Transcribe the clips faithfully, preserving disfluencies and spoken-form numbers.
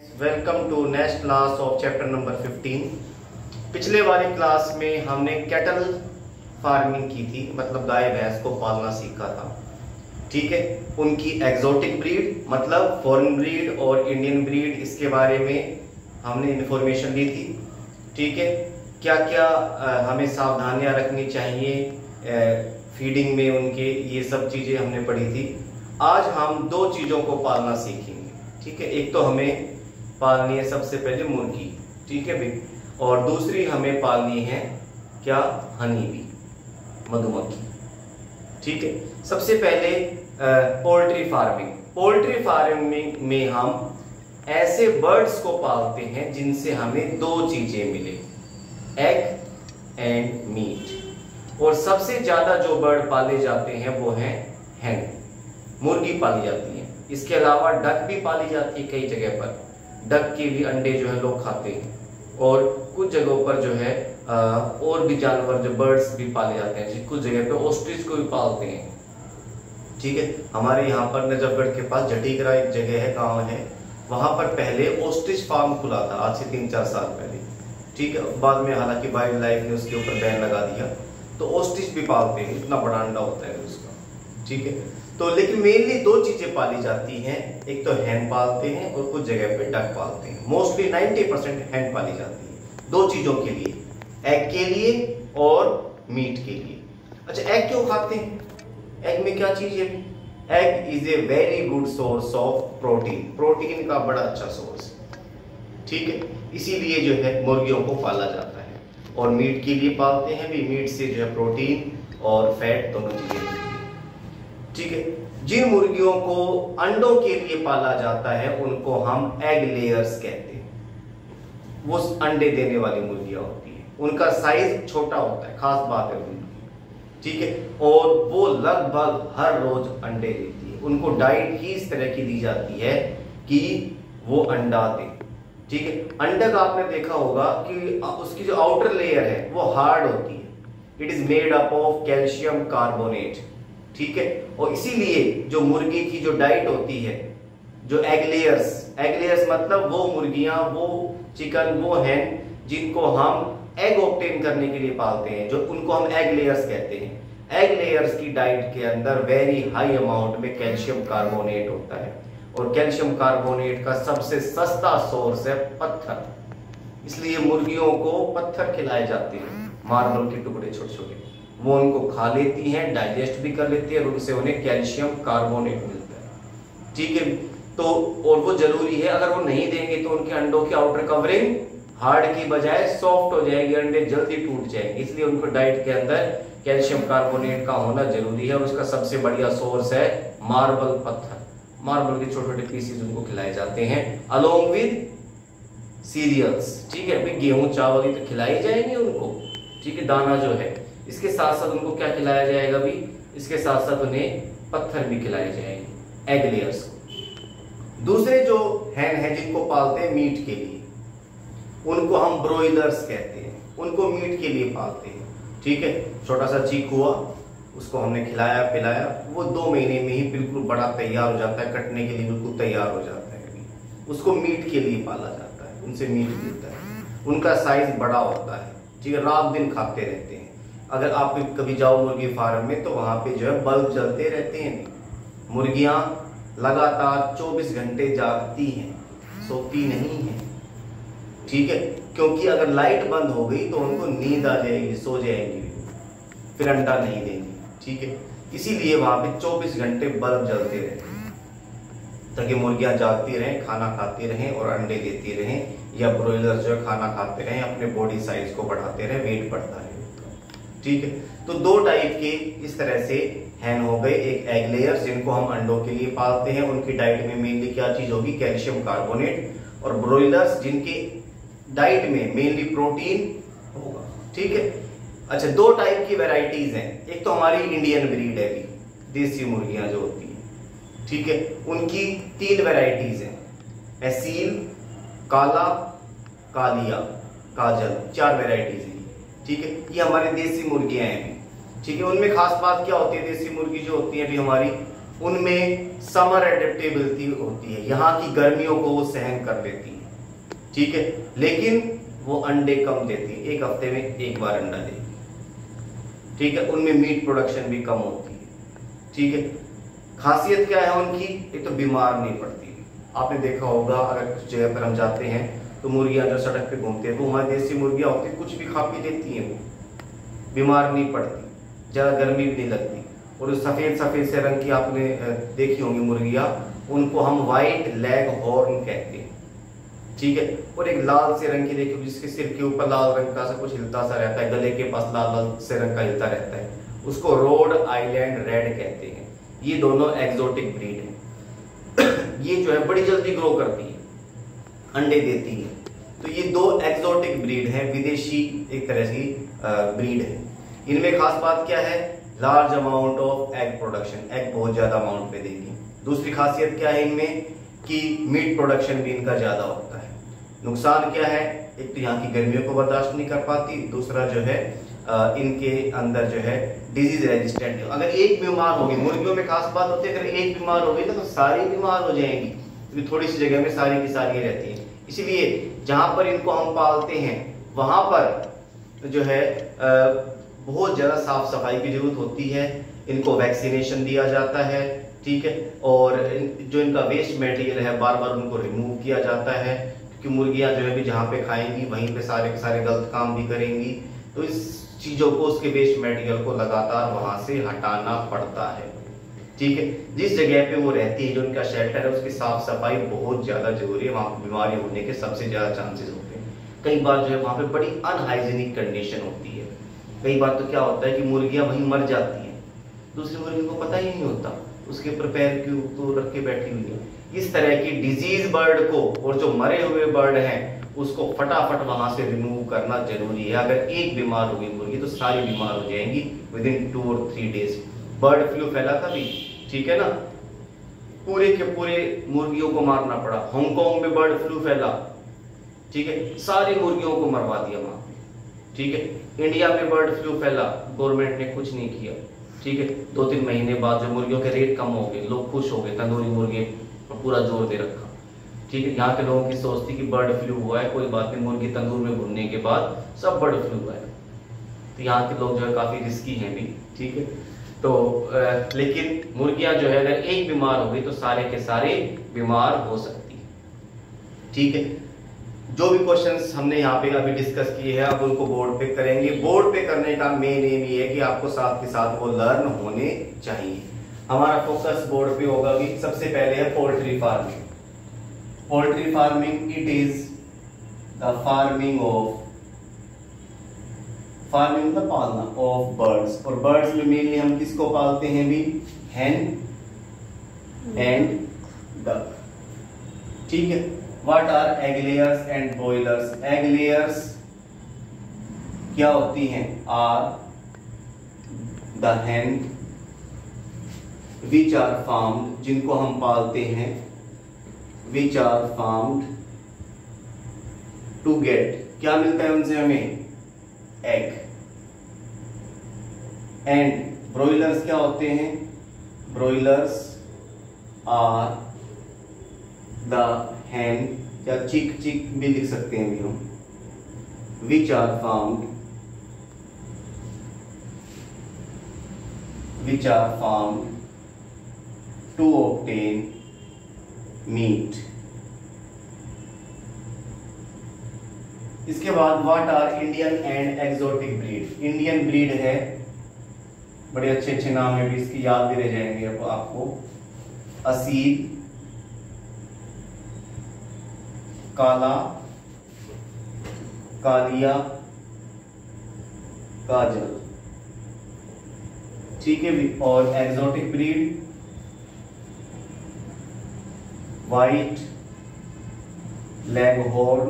Welcome to next class of chapter number fifteen. पिछले वाली class में हमने कैटल फार्मिंग की थी, मतलब गाय भैंस को पालना सीखा था। ठीक है, उनकी एग्जोटिक ब्रीड मतलब फॉरेन ब्रीड और इंडियन ब्रीड, इसके बारे में हमने इंफॉर्मेशन ली थी। ठीक है, क्या क्या हमें सावधानियां रखनी चाहिए फीडिंग में उनके, ये सब चीजें हमने पढ़ी थी। आज हम दो चीजों को पालना सीखेंगे। ठीक है, एक तो हमें पालनी है सबसे पहले मुर्गी, ठीक है भाई, और दूसरी हमें पालनी है क्या, हनी बी, मधुमक्खी। ठीक है, सबसे पहले पोल्ट्री फार्मिंग। पोल्ट्री फार्मिंग में हम ऐसे बर्ड्स को पालते हैं जिनसे हमें दो चीजें मिले, एग एंड मीट। और सबसे ज्यादा जो बर्ड पाले जाते हैं वो है हैन, मुर्गी पाली जाती है। इसके अलावा डक भी पाली जाती है कई जगह पर। डक के भी अंडे जो है लोग खाते हैं, और कुछ जगहों पर जो है आ, और भी जानवर जो बर्ड्स भी पाले जाते हैं। कुछ जगह पे ऑस्ट्रिच को भी पालते हैं। ठीक है, हमारे यहाँ पर नजफगढ़ के पास जटीगरा एक जगह है, गांव है, वहां पर पहले ऑस्ट्रिच फार्म खुला था आज से तीन चार साल पहले। ठीक है, बाद में हालांकि वाइल्ड लाइफ ने उसके ऊपर बैन लगा दिया। तो ऑस्ट्रिच भी पालते हैं, इतना बड़ा अंडा होता है उसका। ठीक है, तो लेकिन मेनली दो चीजें पाली जाती हैं, एक तो हैन पालते हैं और कुछ जगह पे डक पालते हैं। मोस्टली नब्बे परसेंट हैन पाली जाती है दो चीजों के लिए, एग के लिए और मीट के लिए। अच्छा, एग क्यों खाते हैं? एग में क्या चीज है? Egg is a very good source of protein, protein का बड़ा अच्छा सोर्स है। ठीक है, इसीलिए जो है मुर्गियों को पाला जाता है। और मीट के लिए पालते हैं भी, मीट से जो है प्रोटीन और फैट दोनों चीजें मिलती है। ठीक है, जिन मुर्गियों को अंडों के लिए पाला जाता है उनको हम एग लेयर्स कहते हैं। वो अंडे देने वाली मुर्गियां होती हैं, उनका साइज छोटा होता है, खास बात है उनकी। ठीक है, और वो लगभग हर रोज अंडे देती है। उनको डाइट ही इस तरह की दी जाती है कि वो अंडा दे। ठीक है, अंडे का आपने देखा होगा कि उसकी जो आउटर लेयर है वो हार्ड होती है। It is made up of calcium carbonate. ठीक है, और इसीलिए जो मुर्गी की जो डाइट होती है, जो एग लेयर्स, एग लेयर्स मतलब वो मुर्गियां, वो चिकन, वो हैं जिनको हम एग ऑब्टेन करने के लिए पालते हैं, जो उनको हम एग लेयर्स कहते हैं। एग लेयर्स की डाइट के अंदर वेरी हाई अमाउंट में कैल्शियम कार्बोनेट होता है, और कैल्शियम कार्बोनेट का सबसे सस्ता सोर्स है पत्थर। इसलिए मुर्गियों को पत्थर खिलाए जाते हैं, मार्बल के टुकड़े छोटे छोटे, वो उनको खा लेती हैं, डाइजेस्ट भी कर लेती है, और उनसे उन्हें कैल्शियम कार्बोनेट मिलता है। ठीक है, तो और वो जरूरी है, अगर वो नहीं देंगे तो उनके अंडों की आउटर कवरिंग हार्ड की बजाय सॉफ्ट हो जाएगी, अंडे जल्दी टूट जाएंगे। इसलिए उनको डाइट के अंदर कैल्शियम कार्बोनेट का होना जरूरी है। और उसका सबसे बढ़िया सोर्स है मार्बल पत्थर। मार्बल के छोटे छोटे पीसेस उनको खिलाए जाते हैं अलोंग विद सीरियल्स। ठीक है, गेहूं चावल ही तो खिलाई जाएंगे उनको। ठीक है, दाना जो है, इसके साथ साथ उनको क्या खिलाया जाएगा भी, इसके साथ साथ उन्हें पत्थर भी खिलाए जाएंगे, एग लेयर्स को। दूसरे जो हैन है जिनको पालते हैं मीट के लिए, उनको हम ब्रोइलर्स कहते हैं, उनको मीट के लिए पालते हैं। ठीक है, छोटा सा चीक हुआ, उसको हमने खिलाया पिलाया, वो दो महीने में ही बिल्कुल बड़ा तैयार हो जाता है, कटने के लिए बिल्कुल तैयार हो जाता है। उसको मीट के लिए पाला जाता है, उनसे मीट मिलता है, उनका साइज बड़ा होता है। ठीक है, रात दिन खाते रहते हैं। अगर आप कभी जाओ मुर्गी फार्म में तो वहां पे जो है बल्ब जलते रहते हैं। मुर्गियां लगातार चौबीस घंटे जागती हैं, सोती नहीं है। ठीक है, क्योंकि अगर लाइट बंद हो गई तो उनको नींद आ जाएगी, सो जाएंगी, फिर अंडा नहीं देंगी। ठीक है, इसीलिए वहां पे चौबीस घंटे बल्ब जलते रहते हैं, ताकि मुर्गियां जागती रहें, खाना खाती रहें और अंडे देती रहें, या ब्रोइलर जो है खाना खाते रहें, अपने बॉडी साइज को बढ़ाते रहें, वेट बढ़ता है। ठीक है, तो दो टाइप के इस तरह से हैन हो गए। एक एग लेयर्स जिनको हम अंडों के लिए पालते हैं, उनकी डाइट में मेनली क्या चीज होगी, कैल्शियम कार्बोनेट। और ब्रोइलर्स जिनके डाइट में मेनली प्रोटीन होगा। ठीक है, अच्छा, दो टाइप की वैरायटीज हैं। एक तो हमारी इंडियन ब्रीड है, देसी मुर्गियां जो होती है। ठीक है, उनकी तीन वैरायटीज हैं, एसील, काला, कालिया, काजल, चार वैरायटीज हैं। ठीक है, ये हमारी देसी मुर्गियां हैं। ठीक है, उनमें खास बात क्या होती है, देसी मुर्गी जो होती है अभी हमारी, उनमें समर एडेप्टेबिलिटी होती है, यहाँ की गर्मियों को वो सहन कर लेती है, ठीक है, लेकिन वो अंडे कम देती है, एक हफ्ते में एक बार अंडा देगी, ठीक है। उनमें मीट प्रोडक्शन भी कम होती है, ठीक है। खासियत क्या है उनकी, एक तो बीमार नहीं पड़ती। आपने देखा होगा अगर कुछ जगह पर हम जाते हैं तो मुर्गियां जो सड़क पे घूमती है, तो हमारी देसी मुर्गियां होती है, कुछ भी खा पी लेती हैं, वो बीमार नहीं पड़ती, ज़्यादा गर्मी भी नहीं लगती। और उस सफ़ेद सफ़ेद से रंग की आपने देखी होंगी मुर्गियां, उनको हम वाइट लेग हॉर्न कहते हैं, ठीक है। और एक लाल से रंग की देखिए जिसके सिर के ऊपर लाल रंग का सा कुछ हिलता सा रहता है, गले के पास लाल लाल से रंग का हिलता रहता है, उसको रोड आइलैंड रेड कहते हैं। ये दोनों एक्सोटिक ब्रीड है। ये जो है बड़ी जल्दी ग्रो करती है, अंडे देती है। तो ये दो एक्सोटिक ब्रीड है, विदेशी एक तरह की ब्रीड है। इनमें खास बात क्या है, large amount of egg production, egg बहुत ज्यादा अमाउंट में देगी। दूसरी खासियत क्या है इनमें कि मीट प्रोडक्शन भी इनका ज्यादा होता है। नुकसान क्या है, एक तो यहाँ की गर्मियों को बर्दाश्त नहीं कर पाती, दूसरा जो है इनके अंदर जो है डिजीज रेजिस्टेंट है। अगर एक बीमार होगी, मुर्गियों में खास बात होती है, अगर एक बीमार होगी तो, तो सारी बीमार हो जाएंगी, क्योंकि थोड़ी सी जगह में सारी की सारी रहती है। इसीलिए जहां पर इनको हम पालते हैं वहां पर जो है बहुत ज्यादा साफ सफाई की जरूरत होती है। इनको वैक्सीनेशन दिया जाता है, ठीक है, और जो इनका वेस्ट मटेरियल है बार बार उनको रिमूव किया जाता है, क्योंकि मुर्गियां जो है भी जहाँ पे खाएंगी वहीं पे सारे के सारे गलत काम भी करेंगी। तो इस चीजों को, उसके वेस्ट मटेरियल को लगातार वहां से हटाना पड़ता है, ठीक है। जिस जगह पे वो रहती है, जो उनका शेल्टर है, उसकी साफ सफाई बहुत ज्यादा जरूरी है। वहां पर बीमारी होने के सबसे ज्यादा चांसेस होते हैं। कई बार जो है वहां पे बड़ी अनहाइजीनिक कंडीशन होती है। कई बार तो क्या होता है कि मुर्गियां वहीं मर जाती हैं, दूसरी मुर्गी को पता ही नहीं होता, उसके ऊपर पैर क्यों तो रख के बैठी हुई है। इस तरह की डिजीज बर्ड को, और जो मरे हुए बर्ड हैं उसको फटाफट वहां से रिमूव करना जरूरी है। अगर एक बीमार होगी मुर्गी तो सारी बीमार हो जाएंगी विद इन टू और थ्री डेज। बर्ड फ्लू फैला था भी, ठीक है ना, पूरे के पूरे मुर्गियों को मारना पड़ा। हांगकांग में बर्ड फ्लू फैला, ठीक है, सारी मुर्गियों को मरवा दिया वहां, ठीक है। इंडिया में बर्ड फ्लू फैला, गवर्नमेंट ने कुछ नहीं किया, ठीक है। दो तीन महीने बाद जो मुर्गियों के रेट कम हो गए, लोग खुश हो गए, तंदूरी मुर्गे पर पूरा जोर दे रखा, ठीक है। यहाँ के लोगों की सोच थी कि बर्ड फ्लू हुआ है, कोई बात नहीं, मुर्गी तंदूर में भुनने के बाद सब बर्ड फ्लू हुआ है। तो यहाँ के लोग जो है काफी रिस्की हैं भी, ठीक है। तो आ, लेकिन मुर्गियां जो है अगर एक बीमार हो गई तो सारे के सारे बीमार हो सकती है, ठीक है। जो भी क्वेश्चंस हमने यहाँ पे अभी डिस्कस किए हैं, अब उनको बोर्ड पे करेंगे। बोर्ड पे करने का मेन एम ये है कि आपको साथ के साथ वो लर्न होने चाहिए। हमारा फोकस बोर्ड पे होगा भी। सबसे पहले है poultry farming. Poultry farming it is the farming of farming मतलब पालना ऑफ बर्ड्स। और बर्ड्स में मेनली हम किसको पालते हैं भी, hen एंड डक, ठीक है। What are egg layers and broilers. Egg layers क्या होती हैं, are the hen which are farmed, जिनको हम पालते हैं, which are farmed to get, क्या मिलता है उनसे हमें, एग। एंड ब्रॉयलर्स क्या होते हैं, ब्रॉयलर्स आर द hen, या चिक चिक भी लिख सकते हैं भी हम, which are farmed which are farmed to obtain meat. इसके बाद what are Indian and exotic breed. Indian breed है, बड़े अच्छे अच्छे नाम है भी, इसकी याद भी रह जाएंगे आपको। असील, काला, कालिया, काजल, ठीक है भी। और एक्सोटिक ब्रीड वाइट लेगहॉर्न,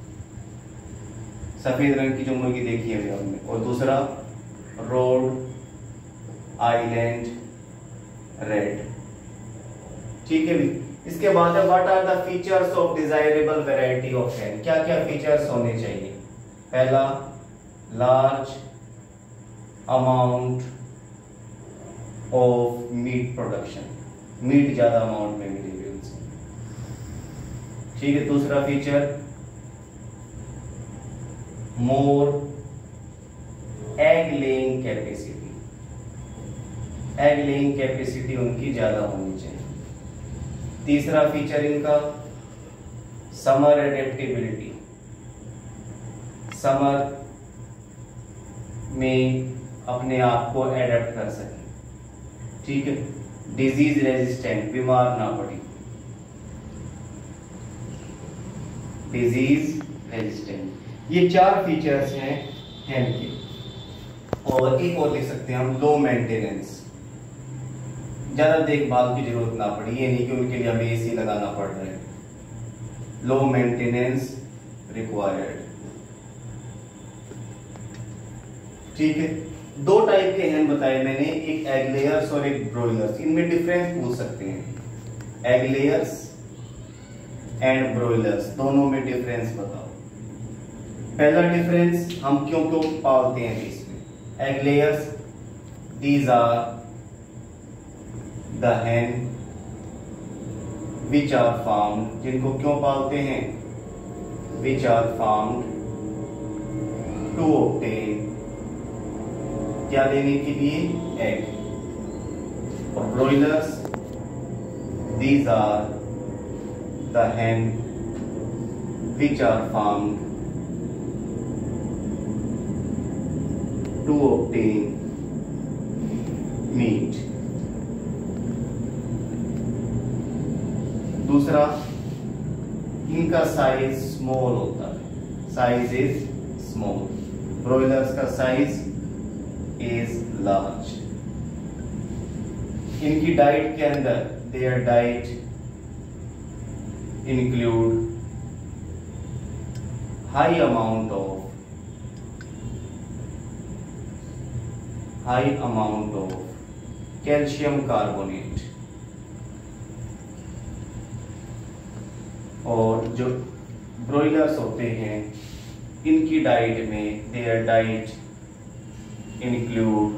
सफेद रंग की जो मुर्गी देखी है हमने, और दूसरा रोड आइलैंड रेड, ठीक है भी। इसके बाद है what are the features of desirable variety of hen। क्या क्या फीचर्स होने चाहिए, पहला large amount of meat production, meat ज्यादा अमाउंट में मिलेगी उनसे। ठीक है, दूसरा feature more egg laying capacity, egg laying capacity उनकी ज्यादा होनी चाहिए। तीसरा फीचर इनका समर एडेप्टेबिलिटी, समर में अपने आप को एडेप्ट कर सके। ठीक है, डिजीज रेजिस्टेंट, बीमार ना पड़ी, डिजीज रेजिस्टेंट। ये चार फीचर्स हैं हेम के। और एक और लिख सकते हैं हम, लो मेंटेनेंस, ज्यादा देखभाल की जरूरत ना पड़ी। ये नहीं कि उनके लिए हमें एसी लगाना पड़ रहा है, लो मेंटेनेंस रिक्वायर्ड। ठीक है, दो टाइप के हैं बताए मैंने, एक एग लेयर्स और एक ब्रोइलर्स। इनमें डिफरेंस पूछ सकते हैं, एग लेयर्स एंड ब्रोइलर्स, दोनों में डिफरेंस बताओ। पहला डिफरेंस, हम क्यों क्यों पालते हैं इसमें। Egg layers, these are the hen which are farmed, जिनको क्यों पालते हैं, which are farmed to obtain, क्या देने के लिए, एग। और ब्रोइलर्स, these are the hen which are farmed to obtain meat। दूसरा, इनका साइज स्मॉल होता है, साइज इज स्मॉल। ब्रोइलर्स का साइज इज लार्ज। इनकी डाइट के अंदर, their diet include high amount of high amount of calcium carbonate. और जो ब्रोइलर्स होते हैं, इनकी डाइट में, their diet include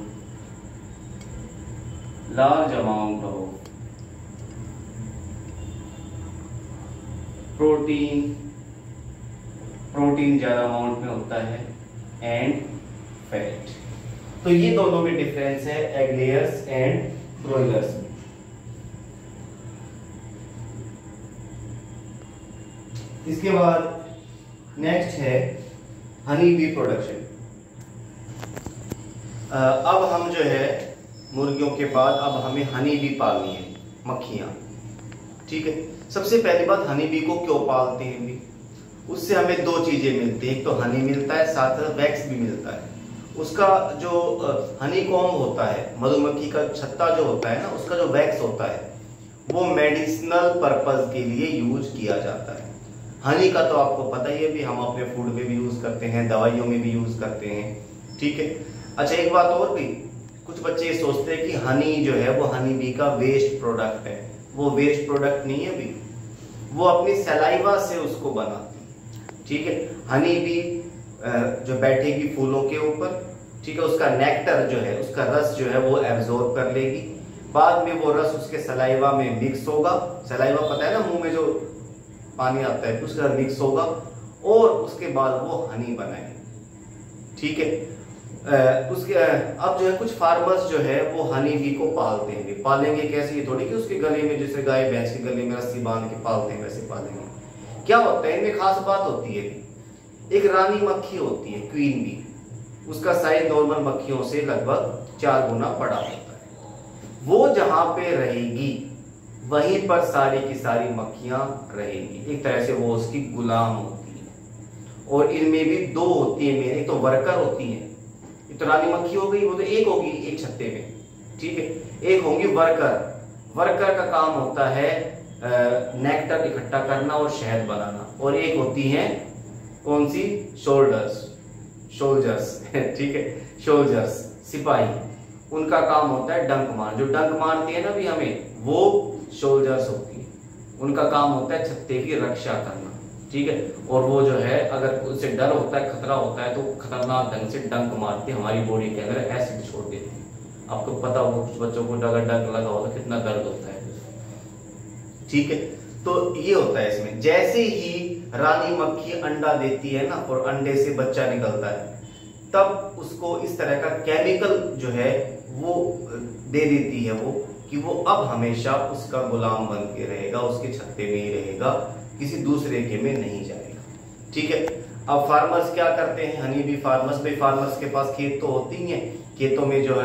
large amount of protein, protein ज्यादा अमाउंट में होता है, एंड फैट। तो ये दोनों में डिफरेंस है एग लेयर्स एंड ब्रोइलर्स में। इसके बाद नेक्स्ट है हनी बी प्रोडक्शन। अब हम जो है मुर्गियों के बाद अब हमें हनी बी पालनी है, मक्खियां। ठीक है, सबसे पहली बात, हनी बी को क्यों पालते हैं भी, उससे हमें दो चीजें मिलती है, एक तो हनी मिलता है, साथ वैक्स भी मिलता है। उसका जो हनी कॉम्ब होता है, मधुमक्खी का छत्ता जो होता है ना, उसका जो वैक्स होता है वो मेडिसिनल पर्पस के लिए यूज किया जाता है। हनी का तो आपको पता ही है भी, हम अपने फूड में भी यूज करते हैं, दवाइयों में भी यूज करते हैं। ठीक है, अच्छा एक बात और भी, कुछ बच्चे ये सोचते हैं कि हनी जो है वो हनी बी का वेस्ट प्रोडक्ट है। वो वेस्ट प्रोडक्ट नहीं है भी, वो अपनी सलाइवा से उसको बनाती है। ठीक है, हनी बी जो बैठेगी फूलों के ऊपर, ठीक है, उसका नेक्टर जो है, उसका रस जो है वो एब्जॉर्ब कर लेगी, बाद में वो रस उसके सलाइवा में मिक्स होगा। सलाइवा पता है ना, मुंह में जो पानी आता है उसका मिक्स होगा, और उसके बाद वो हनी बनाएंगे। ठीक है, आ, उसके अब जो है कुछ फार्मर्स जो है वो हनी बी को पालते हैं। पालेंगे कैसे, ये थोड़ी कि उसके गले में जैसे गाय भैंस के गले में रस्सी बांध के पालते हैं वैसे पालेंगे। क्या होता है इनमें खास बात होती है, एक रानी मक्खी होती है, क्वीन बी, उसका साइज नॉर्मल मक्खियों से लगभग चार गुना बड़ा होता है। वो जहां पे रहेगी वहीं पर सारी की सारी मक्खियां रहेंगी, एक तरह से वो उसकी गुलाम होती है। और इनमें भी दो होती है मेन, एक तो वर्कर होती है, तो रानी मक्खी हो गई, वो तो एक होगी एक छत्ते में। ठीक है, एक होंगी वर्कर। वर्कर का काम होता है नेक्टर इकट्ठा करना और शहद बनाना, और एक होती है कौन सी, शोल्डर्स, सोल्जर्स। ठीक है, सोल्जर्स, सिपाही, उनका काम होता है डंक मार, जो डंक मारती है ना भी हमें, वो सोल्जर्स होती है। उनका काम होता है छत्ते की रक्षा करना। ठीक है, और वो जो है अगर उससे डर होता है, खतरा होता है, तो खतरनाक ढंग से डंक मारती है, हमारी बॉडी के अंदर एसिड छोड़ देती है। आपको पता होगा कुछ बच्चों को अगर डंक लगा हो तो कितना दर्द होता है, ठीक है, तो ये होता है इसमें। जैसे ही रानी मक्खी अंडा देती है ना और अंडे से बच्चा निकलता है, तब उसको इस तरह का केमिकल जो है वो दे देती है वो, कि वो अब हमेशा उसका गुलाम बन के रहेगा, उसके छत्ते में ही रहेगा, किसी दूसरे के में नहीं जाएगा। ठीक है, अब फार्मर्स क्या करते हैं, हनी बी फार्मर्स, भाई फार्मर्स के पास खेत तो होती ही है, खेतों में जो है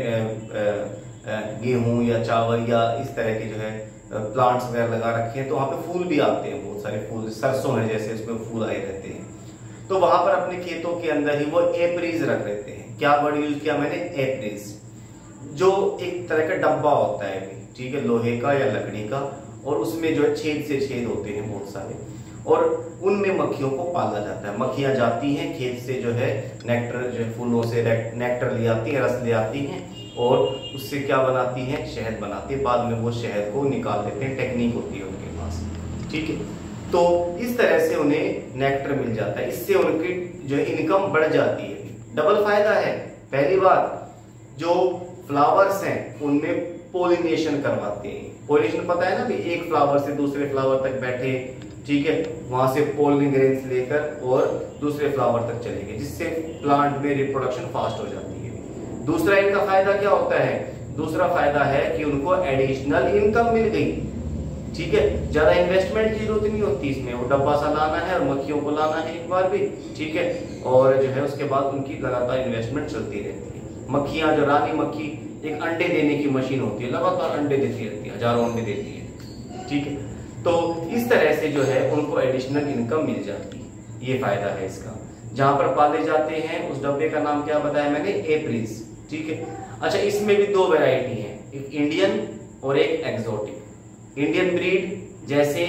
उन्होंने गेहूं या चावल या इस तरह के जो है प्लांट्स वगैरह लगा रखे हैं, तो वहां पे फूल भी आते हैं, बहुत सारे फूल, सरसों है जैसे उसमें फूल आए रहते हैं। तो वहां पर अपने खेतों के अंदर ही वो एप्रीज रख लेते हैं। क्या वर्ड यूज किया मैंने, एप्रीज, जो एक तरह का डब्बा होता है, ठीक है, लोहे का या लकड़ी का, और उसमें जो है छेद से छेद होते हैं बहुत सारे, और उनमें मक्खियों को पाला जाता है। मक्खियां जाती हैं खेत से जो है नेक्टर, जो है फूलों से नेक्टर ले आती है, रस ले आती हैं, और उससे क्या बनाती हैं, शहद बनाती है। बाद में वो शहद को निकाल देते हैं, टेक्निक होती है उनके पास। ठीक है, तो इस तरह से उन्हें नेक्टर मिल जाता है, इससे उनकी जो है इनकम बढ़ जाती है। डबल फायदा है। पहली बात, जो फ्लावर्स हैं उनमें पोलिनेशन करवाते हैं। पोलिनेशन पता है ना भी, एक फ्लावर से दूसरे फ्लावर तक बैठे, ठीक है, वहां से पोलिन ग्रेन्स लेकर और दूसरे फ्लावर तक चलेंगे, जिससे प्लांट में रिप्रोडक्शन फास्ट हो जाती है। दूसरा इनका फायदा क्या होता है, दूसरा फायदा है कि उनको एडिशनल इनकम मिल गई। ठीक है, ज्यादा इन्वेस्टमेंट की जरूरत नहीं होती इसमें, वो डब्बा सा लाना है और मक्खियों को लाना है एक बार भी, ठीक है, और जो है उसके बाद उनकी लगातार इन्वेस्टमेंट चलती रहती है। मक्खियां, जो रानी मक्खी एक अंडे देने की मशीन होती है, लगातार अंडे देती रहती है, हजारों अंडे देती है। ठीक है, तो इस तरह से जो है उनको एडिशनल इनकम मिल जाती है, ये फायदा है इसका। जहां पर पाले जाते हैं उस डब्बे का नाम क्या बताया मैंने, एप्रीज। ठीक है, अच्छा, इसमें भी दो वैरायटी है, एक इंडियन और एक एक्सोटिक। इंडियन ब्रीड जैसे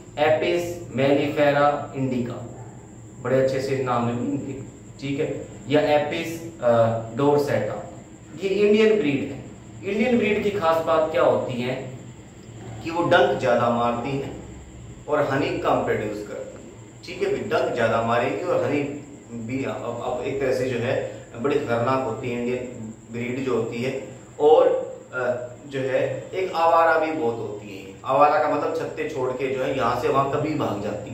एपिस मेलिफेरा इंडिका, बड़े अच्छे से नाम है इनके, ठीक है, या एपिस डोरसेटा, ये इंडियन ब्रीड है। इंडियन ब्रीड की खास बात क्या होती है कि वो डंक ज्यादा मारती है और हनी कम प्रोड्यूस करती है। ठीक है, डंक ज्यादा मारेगी और हनी भी अब, अब एक तरह से जो है बड़ी खतरनाक होती है इंडियन ब्रीड जो होती है, और जो है एक आवारा भी बहुत होती है। आवारा का मतलब छत्ते छोड़ के जो है यहाँ से वहां कभी भाग जाती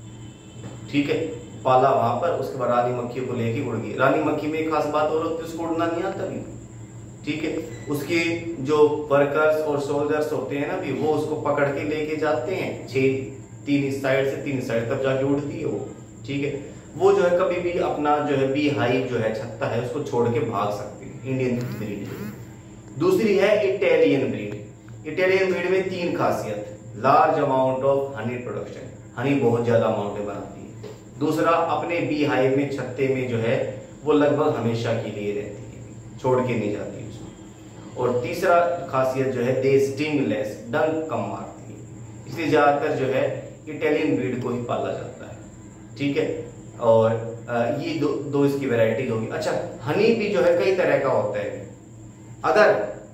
है। ठीक है, पाला वहां पर, उसके बाद रानी मक्खी को लेके उड़ गई। रानी मक्खी में एक खास बात और होती है, उसको उड़ना नहीं आता भी। ठीक है, उसके जो वर्कर्स और सोल्जर्स होते हैं ना भी, वो उसको पकड़ के लेके जाते हैं, छह तीन इस साइड से तीन साइड तब जाके उड़ती है वो। ठीक है, वो जो है कभी भी अपना जो है बी हाइव जो है छत्ता है उसको छोड़ के भाग सकती है, इंडियन ब्रीड। दूसरी है इटालियन ब्रीड। इटालियन ब्रीड में तीन खासियत, large amount of honey production, honey बहुत ज्यादा अमाउंट में बनाती है। दूसरा, अपने बी हाइव में छत्ते में जो है वो लगभग हमेशा के लिए रहती है, छोड़ के नहीं जाती उसको। और तीसरा खासियत जो है, दे स्टिंग लेस, डंक कम मारती है, इसलिए ज्यादातर जो है इटालियन ब्रीड को ही पाला जाता है। ठीक है, और ये दो, दो इसकी वैरायटी होगी। अच्छा, हनी भी जो है कई तरह का होता है। अगर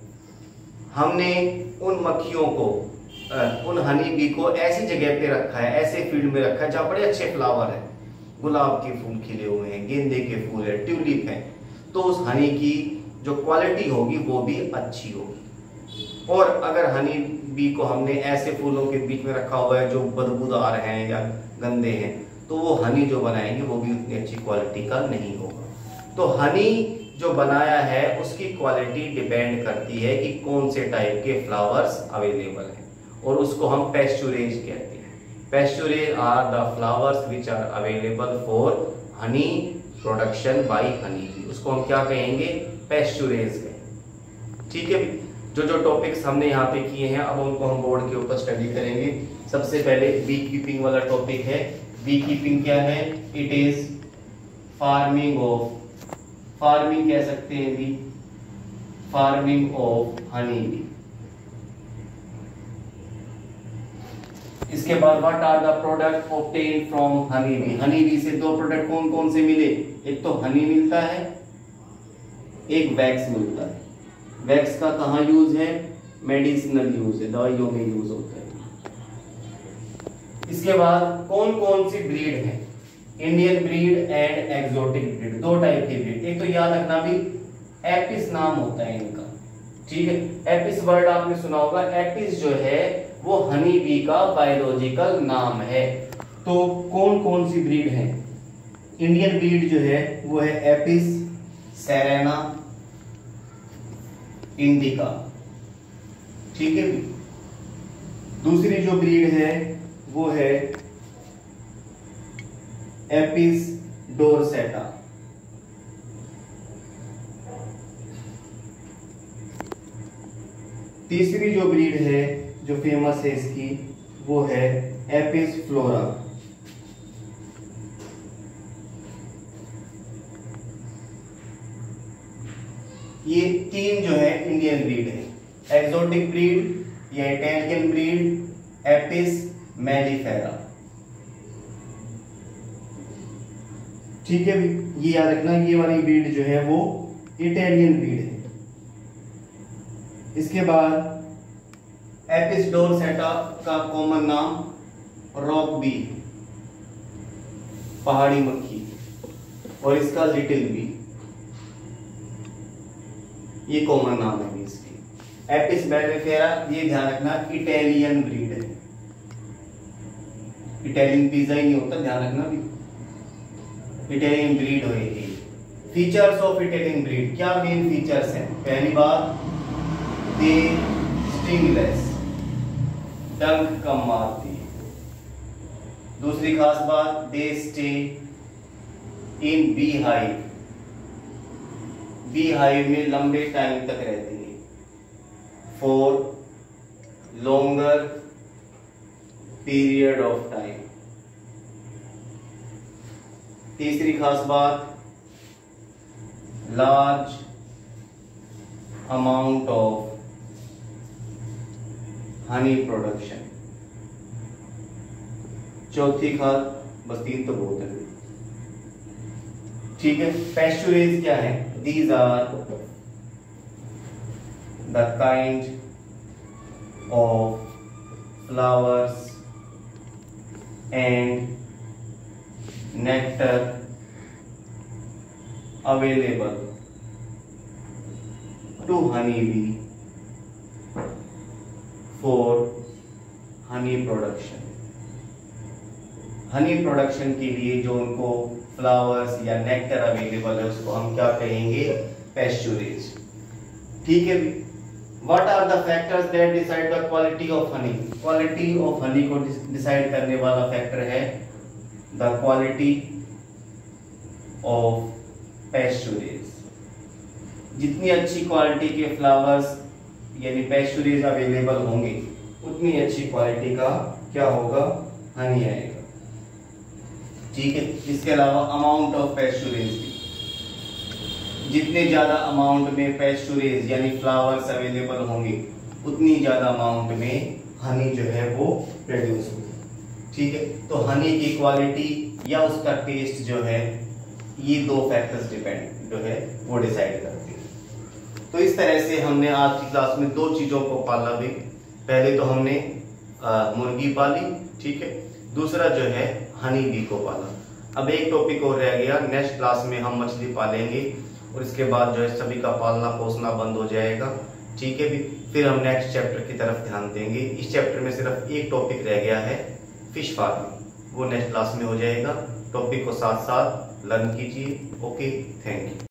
हमने उन मक्खियों को, उन हनी बी को ऐसी जगह पे रखा है, ऐसे फील्ड में रखा है जहां बड़े अच्छे फ्लावर हैं, गुलाब के फूल खिले हुए हैं, गेंदे के फूल है, ट्यूलिप है, तो उस हनी की जो क्वालिटी होगी वो भी अच्छी होगी। और अगर हनी बी को हमने ऐसे फूलों के बीच में रखा हुआ है जो बदबूदार हैं या गंदे हैं, तो वो हनी जो बनाएंगे वो भी उतनी अच्छी क्वालिटी का नहीं होगा। तो हनी जो बनाया है उसकी क्वालिटी डिपेंड करती है कि कौन से टाइप के फ्लावर्स अवेलेबल हैं, और उसको हम पैस्चुरेज कहते हैं। Pasturage are the flowers which are available for honey production by honey bee, उसको हम क्या कहेंगे, पैस्चुरेज कहेंगे। ठीक है, जो जो टॉपिक्स हमने यहाँ पे किए हैं अब उनको हम बोर्ड के ऊपर स्टडी करेंगे। सबसे पहले बी कीपिंग वाला टॉपिक है। बी कीपिंग क्या है, it is farming of, farming कह सकते हैं bee, farming of honey bee. इसके बाद what are the product obtain from honey bee. Honey bee से दो प्रोडक्ट कौन कौन से मिले, एक तो हनी मिलता है, एक वैक्स मिलता है। वैक्स का कहाँ यूज है, मेडिसिनल यूज है, दवाइयों में यूज होता है। इसके बाद कौन कौन सी ब्रीड है, Indian breed and exotic breed, दो टाइप की ब्रीड। एक तो याद रखना भी, एपिस नाम होता है इनका। ठीक है, एपिस वर्ड आपने सुना होगा। एपिस जो है वो हनी बी का बायोलॉजिकल नाम है। तो कौन कौन सी ब्रीड है? इंडियन ब्रीड जो है वो है एपिस सेरेना इंडिका, ठीक है। दूसरी जो ब्रीड है वो है एपिस डोरसेटा। तीसरी जो ब्रीड है जो फेमस है इसकी वो है एपिस फ्लोरा। ये तीन जो है इंडियन ब्रीड है। एक्सोटिक ब्रीड या इटालियन ब्रीड एपिस मेलिफेरा, ठीक है भी। ये याद रखना, ये वाली ब्रीड जो है वो इटालियन ब्रीड है। इसके बाद एपिस डोरसेटा का कॉमन नाम रॉक बी, पहाड़ी मक्खी, और इसका लिटिल बी, ये कॉमन नाम है इसकी। एपिस मेलिफेरा, ये ध्यान रखना इटालियन ब्रीड है। इटालियन पिज्जा ही नहीं होता, ध्यान रखना भी, इटालियन ब्रीड होगी। फीचर्स ऑफ इटालियन ब्रीड, क्या मेन फीचर्स हैं? पहली बात, दे स्टिंगलेस, डंक कम मारती है। दूसरी खास बात, they stay in bee hive, bee hive में लंबे टाइम तक रहती है। For longer period of time. तीसरी खास बात, large amount of honey production. चौथी खास, बस तीन तो बहुत है, ठीक है। पैस्चुरेज क्या है? These are the kind of flowers and nectar available to honeybee for honey production। Honey production के लिए जो उनको फ्लावर्स या नेक्टर अवेलेबल है उसको हम क्या कहेंगे? पैस्चुरेज, ठीक है। What are the factors that decide the quality of honey? Quality of honey को डिसाइड करने वाला फैक्टर है द क्वालिटी ऑफ पैस्चुरेज। जितनी अच्छी क्वालिटी के फ्लावर्स यानी पैस्चुरेज अवेलेबल होंगे उतनी अच्छी क्वालिटी का क्या होगा? हनी आएगा, ठीक है। इसके अलावा अमाउंट ऑफ पैस्चुरेज भी, जितने ज्यादा अमाउंट में पैस्चुरेज यानी फ्लावर्स अवेलेबल होंगे उतनी ज्यादा अमाउंट में हनी जो है वो प्रोड्यूस होगी, ठीक है। तो हनी की क्वालिटी या उसका टेस्ट जो है, ये दो फैक्टर्स डिपेंड जो है वो डिसाइड करते हैं। तो इस तरह से हमने आज की क्लास में दो चीजों को पाला भी। पहले तो हमने आ, मुर्गी पाली, ठीक है। दूसरा जो है हनी बी को पाला। अब एक टॉपिक और रह गया, नेक्स्ट क्लास में हम मछली पालेंगे और इसके बाद जो है सभी का पालना पोसना बंद हो जाएगा, ठीक है भी। फिर हम नेक्स्ट चैप्टर की तरफ ध्यान देंगे। इस चैप्टर में सिर्फ एक टॉपिक रह गया है, फिश फार्मिंग, वो नेक्स्ट क्लास में हो जाएगा। टॉपिक को साथ साथ लर्न कीजिए। Okay, thank you.